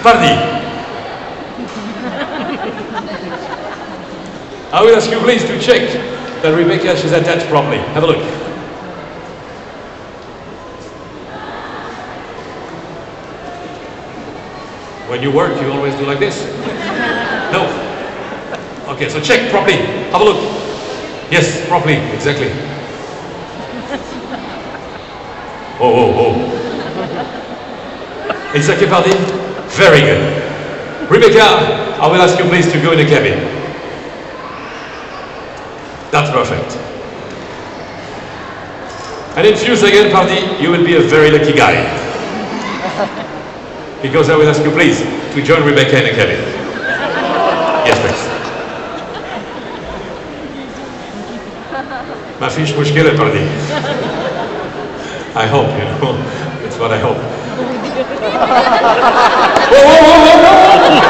Pardi. I will ask you please to check that Rebecca is attached properly. Have a look. When you work, you always do like this? No? Okay, so check properly. Have a look. Yes, properly, exactly. Oh, oh, oh. Exactly, Pardi? Very good. Rebecca, I will ask you please to go in the cabin. That's perfect. And in few seconds, Pardi, you will be a very lucky guy. Because I will ask you please to join Rebecca in the cabin. Yes, please. ما فيش مشكلة Pardi. I hope, you know. It's what I hope. Whoa, whoa, whoa, whoa,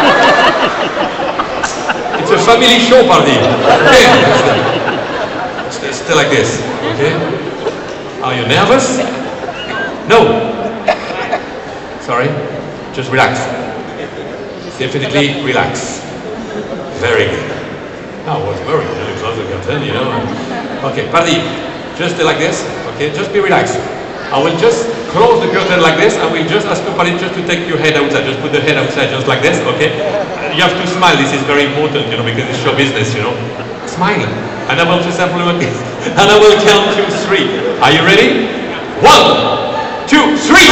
whoa. It's a family show, Pardi. Okay. Stay like this. Okay. Are you nervous? No. Sorry. Just relax. Definitely relax. Very good. I was worried. I close the curtain, you know. Okay, Pardi, just stay like this. Okay, just be relaxed. I will just close the curtain like this, and we'll just ask you, Pardi, just to take your head outside. Just put the head outside, just like this. Okay. You have to smile. This is very important, you know, because it's show business, you know. Smile. And I will just simply like this. And I will count to 3. Are you ready? 1, 2, 3.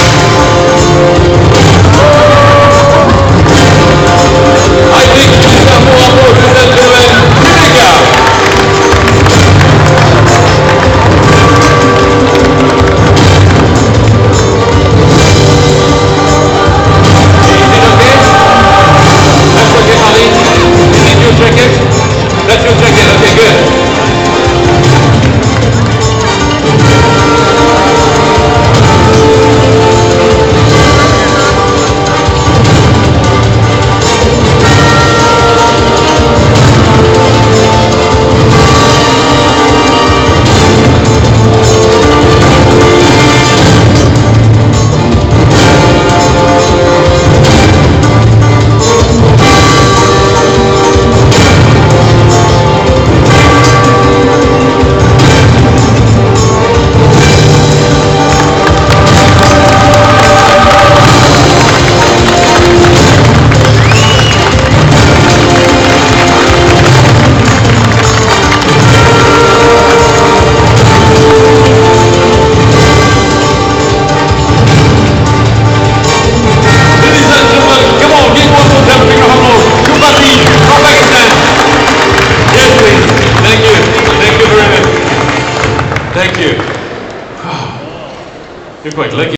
I think this is a more important than Rebecca. That's your jacket, okay, good. Thank you. You're quite lucky.